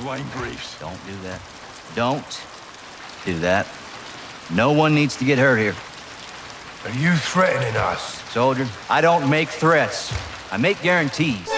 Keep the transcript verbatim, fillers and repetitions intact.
Dwayne Greaves. Don't do that. Don't do that. No one needs to get hurt here. Are you threatening us? Soldier, I don't make threats. I make guarantees.